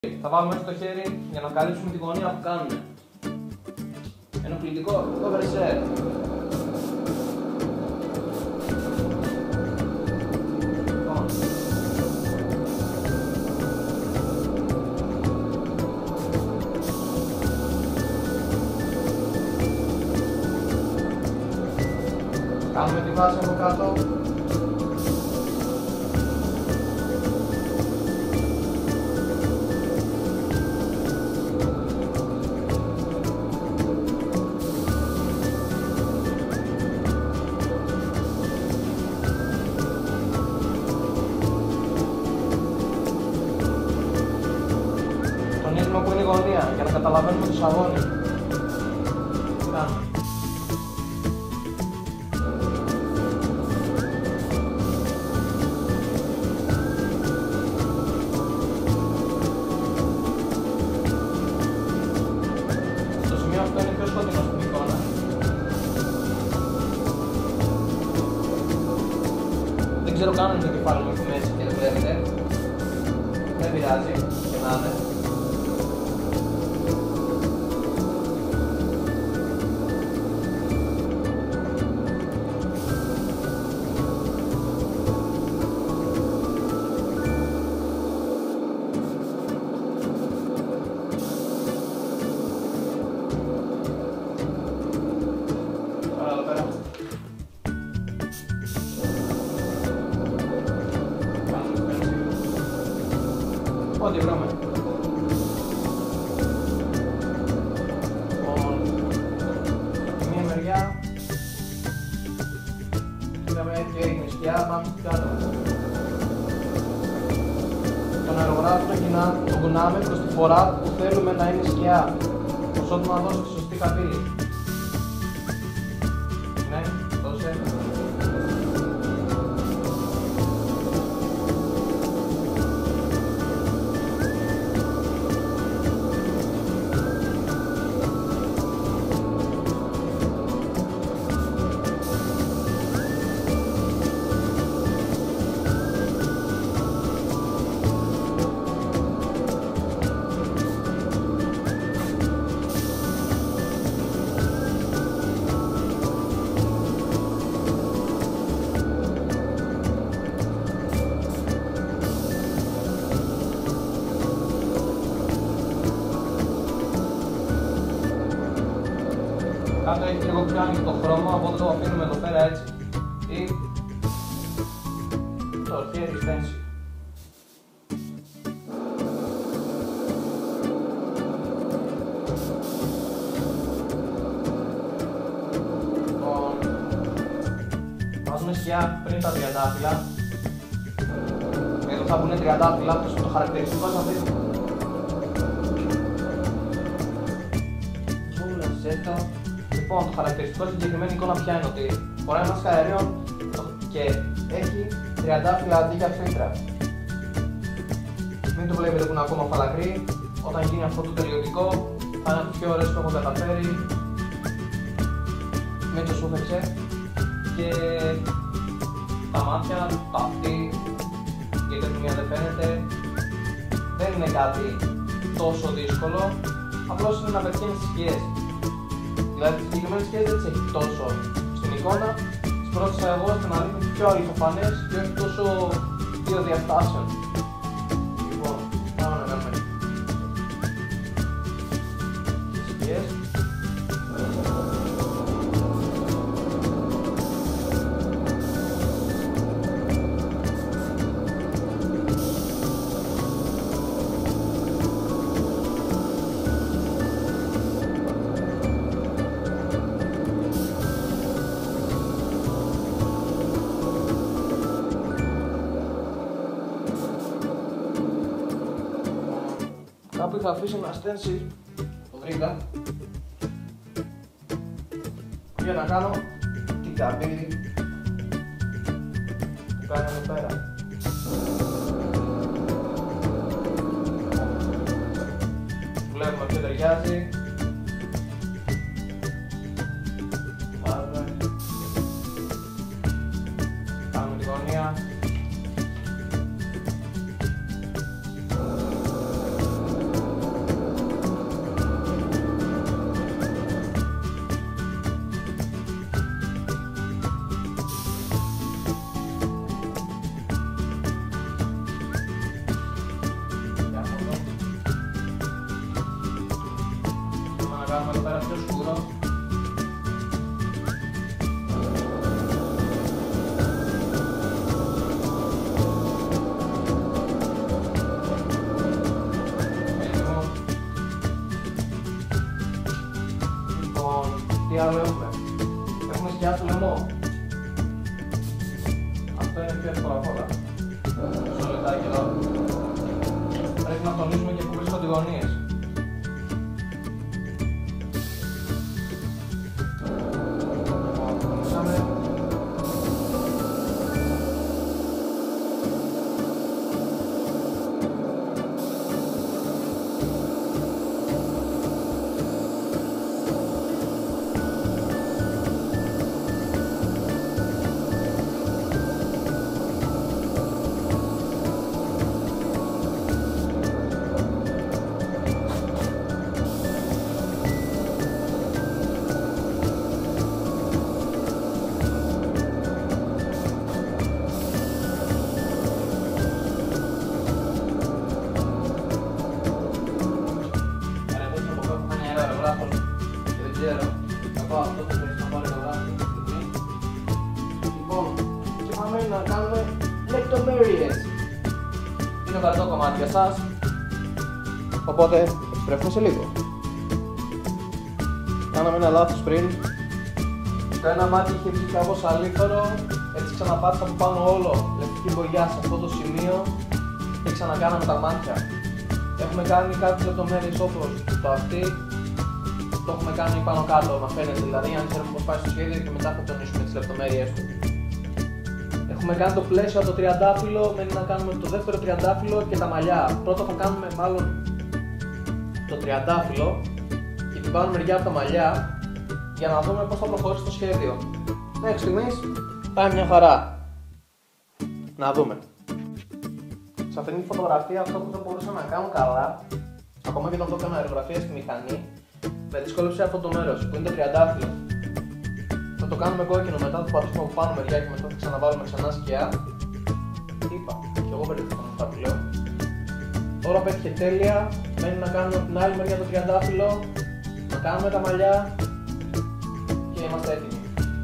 Θα βάλουμε μέσα το χέρι για να καλύψουμε τη γωνία που κάνουμε. Ενοχλητικό, το βρεσέ. Κάνουμε τη βάση από κάτω. Τονίζουμε που είναι η γωνία για να καταλαβαίνουμε το σαγόνι. Κάνουμε. Στο σημείο αυτό είναι πιο σκοτεινό στην εικόνα. Δεν ξέρω καν αν είναι το κεφάλι μου στη μέση και δεν βλέπετε. Δεν πειράζει και να είναι. Ό,τι βρούμε. Από μία μεριά είδαμε έτσι έγινε σκιά, πάμε στην κάτω. Τον αερογράφο το κουνάμε προς τη φορά που θέλουμε να είναι σκιά, ώστε να δώσει τη σωστή καμπύλη. Ναι, δώσε. Κάτω έχει λίγο πιο ανοιχτό χρώμα, οπότε το αφήνουμε εδώ πέρα έτσι. Ή το χέρι στένσι. Λοιπόν, βάζουμε σκιά πριν τα τριαντάφυλλα. Εδώ θα βγουν τριαντάφυλλα, το χαρακτηριστικό είναι αυτό. Λοιπόν, το χαρακτηριστικό στην συγκεκριμένη εικόνα ποια είναι ότι φοράει μάσκα αερίων και έχει τριαντάφυλλα αντί για φίλτρα. Μην το βλέπετε που είναι ακόμα φαλακρή. Όταν γίνει αυτό το τελειωτικό θα είναι από τις πιο ωραίες που έχω καταφέρει. Μην το σούφεξε. Και τα μάτια, το αυτί, η τεχνία δεν φαίνεται. Δεν είναι κάτι τόσο δύσκολο. Απλώς είναι να πετυχαίνει τις σκιές. Δηλαδή τις συγκεκριμένες σκιές δεν τις έχει τόσο στην εικόνα. Τις πρόσθεσα εγώ ώστε να δείχνει πιο αληθοφανές και όχι τόσο δύο διαστάσεων. Λοιπόν, πάμε να κάνουμε τις σκιές. Κάπου είχα αφήσει ένα stencil, το βρήκα, για να κάνω την καμπύλη που κάνει εδώ πέρα. Βλέπουμε ποιο ταιριάζει. Βάζουμε. Κάνουμε τη γωνία. κάνουμε εδώ πέρα πιο σκούρο. Λοιπόν, τι άλλο έχουμε? Έχουμε σκιά στο λαιμό. Αυτό είναι πιο εύκολο από όλα. Μισό λεπτάκι εδώ. Πρέπει να τονίσουμε και πού βρίσκονται οι γωνίες. Λοιπόν, και πάμε να κάνουμε λεπτομέρειες. Είναι ο καρτό κομμάτι για σας, οπότε επιστρέφουμε σε λίγο. Κάναμε ένα λάθος πριν. Το ένα μάτι είχε βγει κάπως αλήθωρο, έτσι ξαναπάτησα από πάνω όλο λεπτική μπογιά σε αυτό το σημείο και ξανακάναμε τα μάτια. Έχουμε κάνει κάποιες λεπτομέρειες όπως το αυτί. Το έχουμε κάνει πάνω κάτω να φαίνεται, δηλαδή αν ξέρουμε πως πάει στο σχέδιο και μετά θα τονίσουμε τις λεπτομέρειες του. Έχουμε κάνει το πλαίσιο από το τριαντάφυλλο, μένει να κάνουμε το δεύτερο τριαντάφυλλο και τα μαλλιά. Πρώτα θα κάνουμε μάλλον το τριαντάφυλλο και την πάνω μεριά από τα μαλλιά για να δούμε πως θα προχωρήσει το σχέδιο. Μέχρι στιγμής πάει μια χαρά. Να δούμε. Σε αυτήν τη φωτογραφία αυτό που δεν μπορούσα να κάνω καλά, ακόμα και όταν το έκανα αερογραφία στη μηχανή, με δυσκόλεψε αυτό το μέρος που είναι το τριαντάφυλλο. Θα το κάνουμε κόκκινο, μετά θα το πατήσουμε από πάνω μεριά και μετά θα ξαναβάλουμε ξανά σκιά. Τι είπα, και εγώ μπερδευτήκαμε με αυτά που λέω. Τώρα πέτυχε τέλεια, μένει να κάνουμε από την άλλη μεριά το τριαντάφυλλο, να κάνουμε τα μαλλιά και είμαστε έτοιμοι.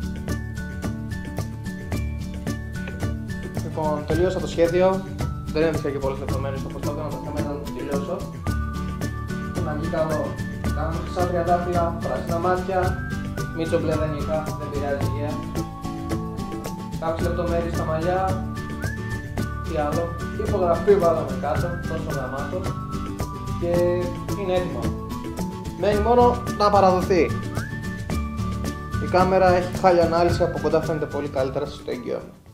Λοιπόν, τελείωσα το σχέδιο, δεν έδειξα και πολλές λεπτομέρειες όπως το έκανα, θα μετά να το τελειώσω. Και να βγει καλό. Κάνουμε χρυσά τριαντάφυλλα, πράσινα μάτια, μίτσο μπλε δεν είχα, δεν πειράζει υγεία. Κάποιες λεπτομέρειες στα μαλλιά, τι άλλο. Υπογραφή βάλαμε κάτω, τόσο γραμμάτο και είναι έτοιμο. Μένει μόνο να παραδοθεί. Η κάμερα έχει χάλια ανάλυση, από κοντά φαίνεται πολύ καλύτερα στο εγγυό μου.